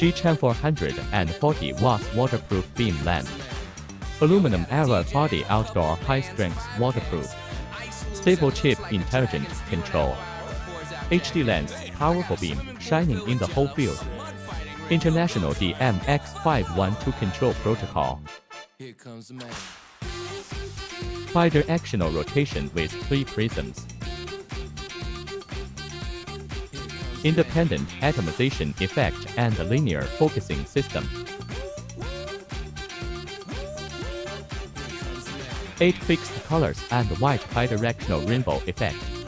G-Chan 440 watts waterproof beam lamp. Aluminum alloy body outdoor high-strength waterproof. Stable chip intelligent control. HD lens, powerful beam, shining in the whole field. International DMX512 control protocol. Bidirectional rotation with 3 prisms. Independent atomization effect and linear focusing system. 8 fixed colors and white bidirectional rainbow effect.